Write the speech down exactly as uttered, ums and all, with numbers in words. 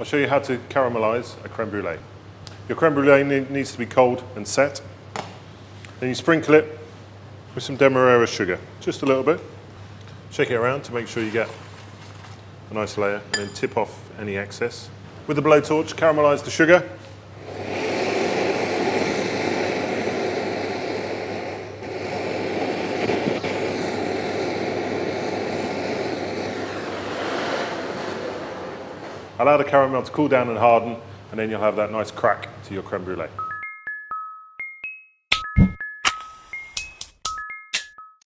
I'll show you how to caramelise a crème brulée. Your crème brulée ne needs to be cold and set. Then you sprinkle it with some demerara sugar, just a little bit. Shake it around to make sure you get a nice layer, and then tip off any excess. With the blowtorch, caramelise the sugar. Allow the caramel to cool down and harden, and then you'll have that nice crack to your crème brulée.